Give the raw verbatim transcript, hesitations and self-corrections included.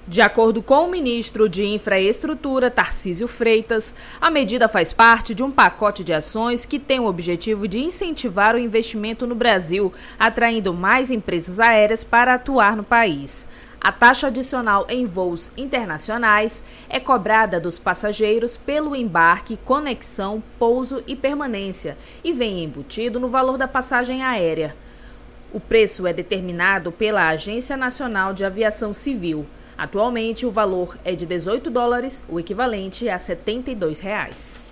De acordo com o ministro de Infraestrutura, Tarcísio Freitas, a medida faz parte de um pacote de ações que tem o objetivo de incentivar o investimento no Brasil, atraindo mais empresas aéreas para atuar no país. A taxa adicional em voos internacionais é cobrada dos passageiros pelo embarque, conexão, pouso e permanência e vem embutido no valor da passagem aérea. O preço é determinado pela Agência Nacional de Aviação Civil. Atualmente, o valor é de dezoito dólares, o equivalente a setenta e dois reais.